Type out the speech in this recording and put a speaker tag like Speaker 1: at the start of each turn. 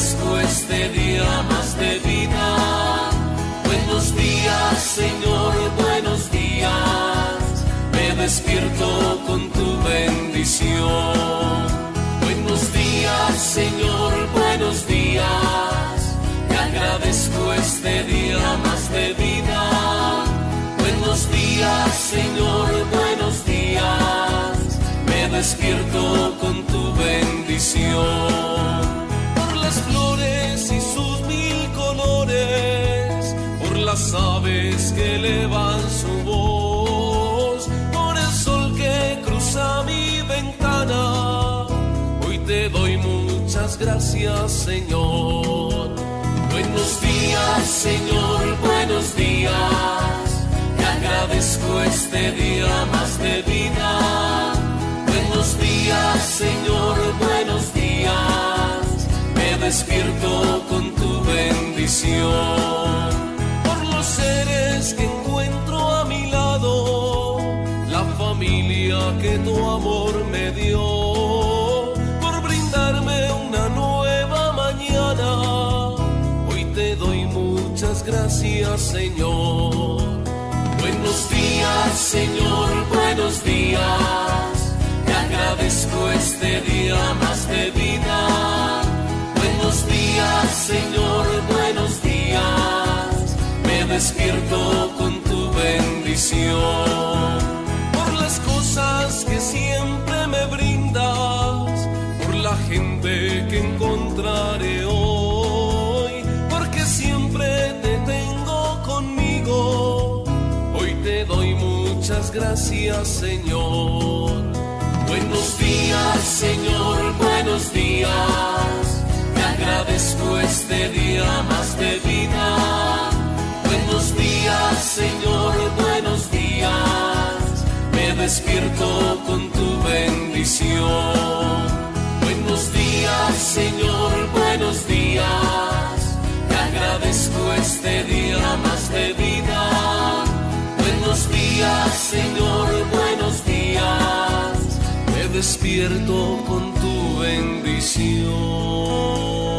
Speaker 1: agradezco este día más de vida. Buenos días, Señor, buenos días. Me despierto con tu bendición. Buenos días, Señor, buenos días. Te agradezco este día más de vida. Buenos días, Señor, buenos días. Me despierto con tu bendición. Por las flores y sus mil colores, por las aves que elevan su voz, por el sol que cruza mi ventana, hoy te doy muchas gracias, Señor. Buenos días, Señor, buenos días. Te agradezco este día más de vida. Buenos días, Señor, buenos días. Me despierto con tu bendición. Por los seres que encuentro a mi lado, la familia que tu amor me dio, por brindarme una nueva mañana, hoy te doy muchas gracias, Señor. Buenos días, Señor, buenos días. Te agradezco este día más de vida. Buenos días, Señor, buenos días. Me despierto con tu bendición. Por las cosas que siempre me brindas, por la gente que encontraré hoy, porque siempre te tengo conmigo, hoy te doy muchas gracias, Señor. Buenos días, Señor, buenos días. Te agradezco este día más de vida. Buenos días, Señor, buenos días. Me despierto con tu bendición. Buenos días, Señor, buenos días. Te agradezco este día más de vida. Buenos días, Señor, buenos días. Me despierto con tu bendición.